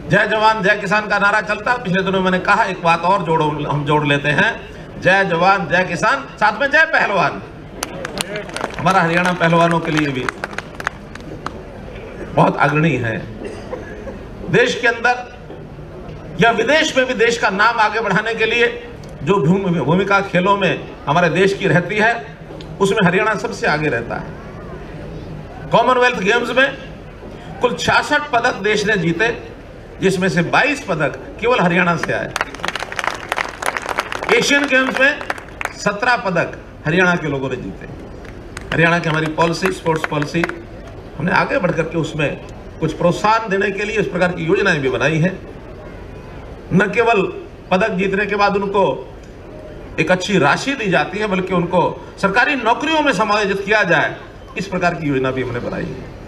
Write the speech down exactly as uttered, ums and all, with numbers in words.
जय जवान जय किसान का नारा चलता। पिछले दिनों मैंने कहा एक बात और जोड़ो, हम जोड़ लेते हैं, जय जवान जय किसान, साथ में जय पहलवान। हमारा हरियाणा पहलवानों के लिए भी बहुत अग्रणी है। देश के अंदर या विदेश में भी देश का नाम आगे बढ़ाने के लिए जो भूमिका खेलों में हमारे देश की रहती है, उसमें हरियाणा सबसे आगे रहता है। कॉमनवेल्थ गेम्स में कुल छियासठ पदक देश ने जीते, जिसमें से बाईस पदक केवल हरियाणा से आए। एशियन गेम्स में सत्रह पदक हरियाणा के लोगों ने जीते। हरियाणा की हमारी पॉलिसी, स्पोर्ट्स पॉलिसी, हमने आगे बढ़कर के उसमें कुछ प्रोत्साहन देने के लिए इस प्रकार की योजनाएं भी बनाई हैं। न केवल पदक जीतने के बाद उनको एक अच्छी राशि दी जाती है, बल्कि उनको सरकारी नौकरियों में समायोजित किया जाए, इस प्रकार की योजना भी हमने बनाई है।